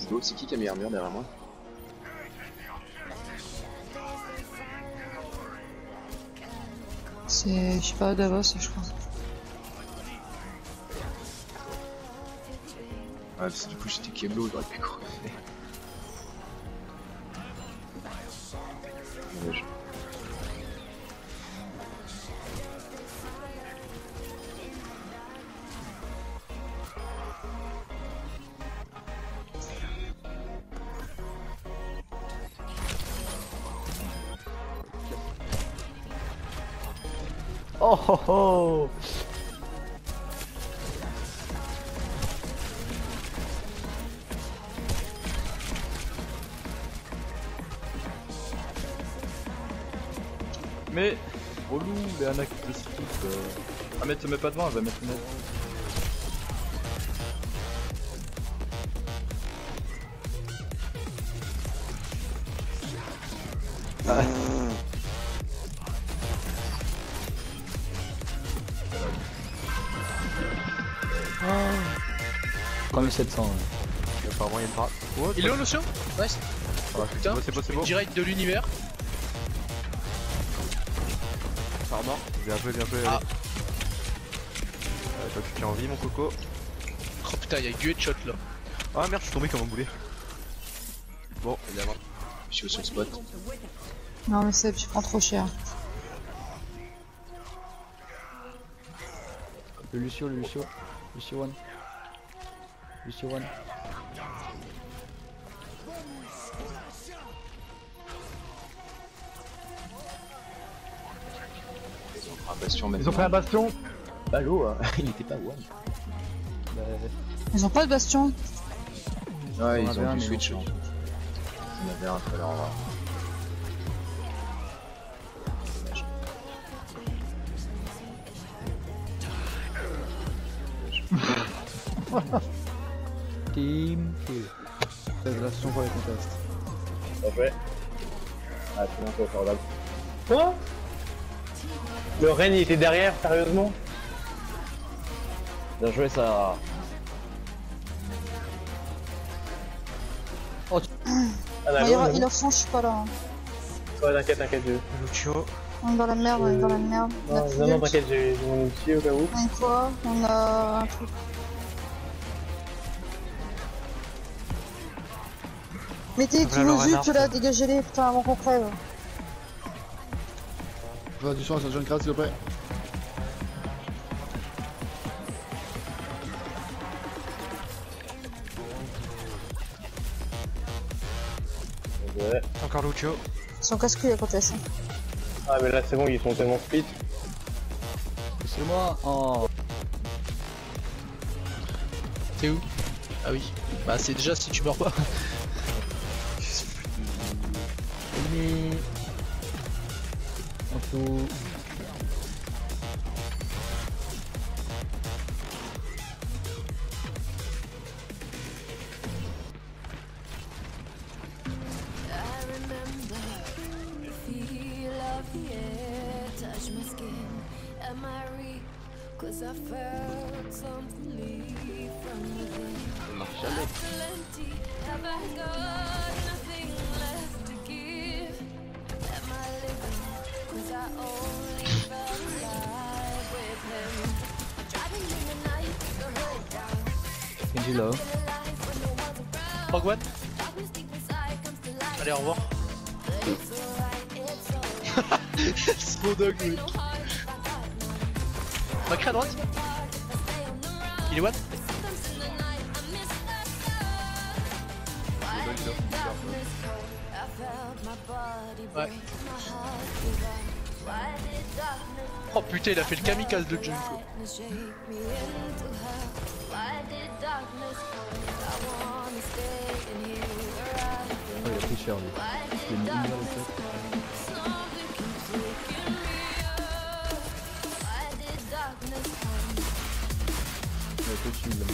L'autre, c'est qui a mis un mur derrière moi? C'est, je sais pas, Davos, je crois. Ouais, parce que du coup, j'étais Keblo, j'aurais pu crever. Dommage. Oh oh oh. Mais relou, Léana qui te skip. Ah mais te mets pas devant, elle va mettre une aide. Ah. 3700. Ouais. Apparemment il y a une frappe. Oh, il est où l'océan? Nice. Ah, Putain, c'est beau, c'est beau. direct de l'univers. Par mort. Bien joué, bien joué. Ah. Toi tu tiens en vie mon coco. Oh putain, y'a du headshot là. Ah merde, je suis tombé comme un boulet. Bon, Évidemment. Je suis sur le spot. Non mais Seb, tu prends trop cher. Le Lucio one. Lucio one. Un bastion maintenant. Ils ont fait un bastion. Ballot, hein. Il était pas one. Bah, Ils ont pas de bastion. Ouais, ils avait ont un, du mais switch. non. Il y en avait un tout à l'heure en bas. Team kill. Fédération pour les contestes. Bien joué. Ah, c'est bon, c'est formidable. Quoi? Le Ren il était derrière, sérieusement? Bien joué, ça. Ah, il a fond, je suis pas là. Hein. Ouais, t'inquiète, Lucio. On est dans la merde, on est dans la merde. On a plus Non, d'ult. t'inquiète, j'ai mon outil au cas où. On a quoi? On a un truc. Mettez tous vos ult là, dégagez-les, putain, avant qu'on crève. Je du son, ça jeune crade s'il vous plaît. Ouais. Encore Lucio. Ils sont casse-couilles à côté ça. Ah mais là c'est bon, ils sont tellement split. C'est moi. Oh. T'es où? Ah oui. Bah c'est déjà si tu meurs pas. Ennemi. En dessous. Cause I felt something leave from within. Plenty, have I got nothing left to give? Am I living? Cause I only felt alive with him. Driving in the night, the hood down. Genji low. Rogue One. Allez, au revoir. Staunag, oui. Macré à droite. Il est what? Ouais. Oh putain, il a fait le kamikaze de Junko. Oh, il a pris cher lui. Il a mis une balle au fait. Il a été dessus, il l'a mis.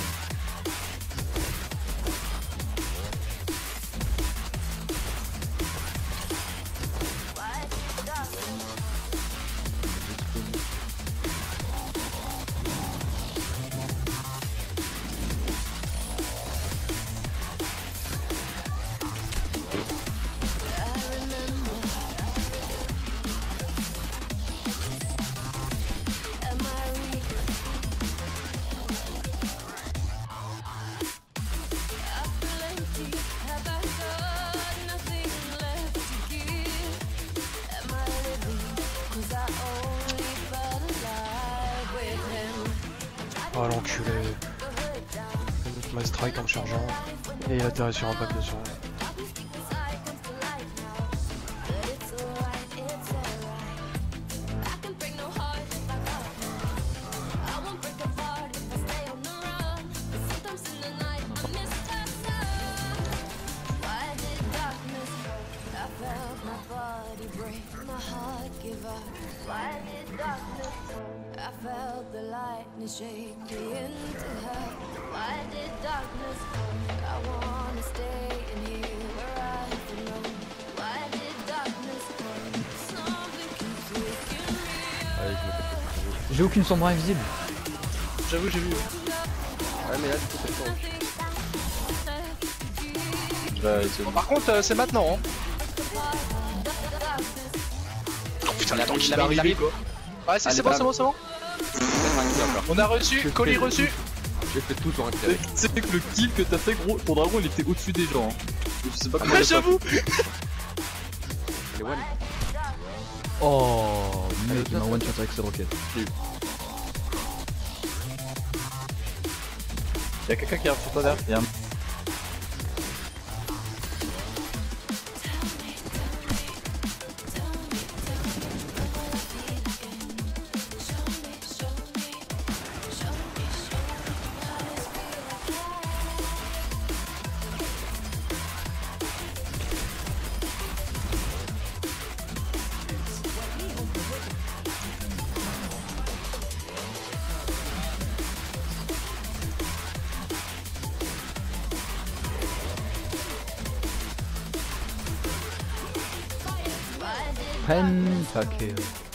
Oh l'enculé. Il m'a strike en me chargeant. Et il a atterri sur un pack dessus. J'ai aucune sombre invisible. J'avoue, j'ai vu. Ouais, mais là, du coup, c'est pas Bah, Par contre, c'est maintenant. Hein. Oh putain, attends, Il arrive quoi. Ouais, c'est bon, c'est bon, c'est bon. On a reçu, colis reçu. J'ai fait tout sur un carré. c'est que le kill que t'as fait, gros, ton dragon il était au-dessus des gens. Hein. Je sais pas comment. Ouais, j'avoue. Les one. Oh, mec, il m'a one shot avec ce rocket. Y'a quelqu'un qui arrive sur toi derrière. Y'a un... Pentakill.